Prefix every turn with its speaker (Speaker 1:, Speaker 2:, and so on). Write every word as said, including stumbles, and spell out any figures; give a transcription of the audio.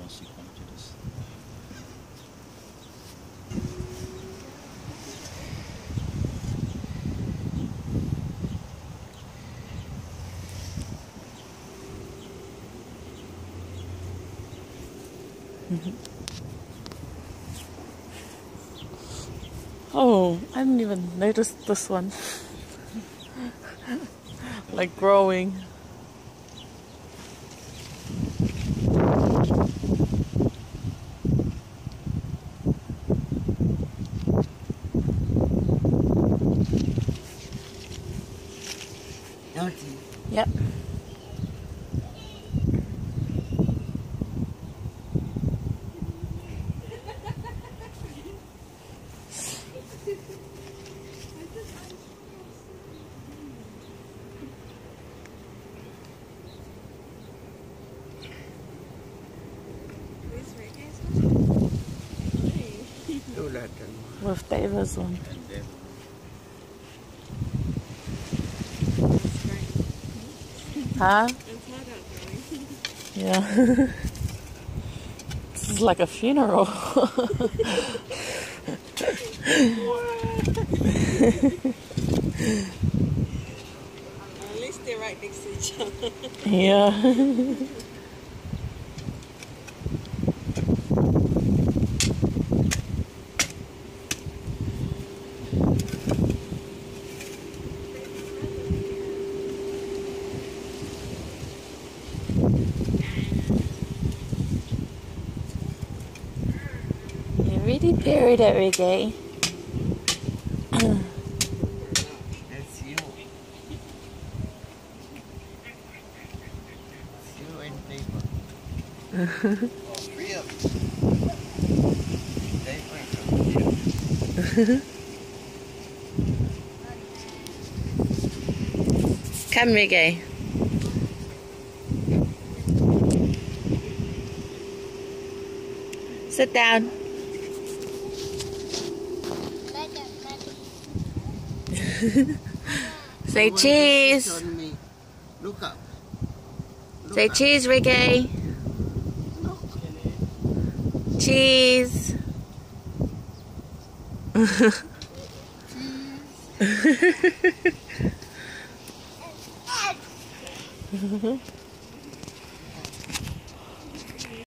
Speaker 1: once you come to this.
Speaker 2: Oh, I didn't even notice this one. Like growing. Yep. With David's one. Huh? Yeah. This is like a funeral.
Speaker 3: At least they're right next to each other.
Speaker 2: Yeah. You're really buried at Reggae.
Speaker 1: That's you. It's you and paper. Oh, three of them. Paper and
Speaker 2: Come, Reggae. Sit down. Say cheese.
Speaker 1: Look up. Look
Speaker 2: Say
Speaker 1: up.
Speaker 2: cheese, Reggae. Cheese.
Speaker 1: Cheese.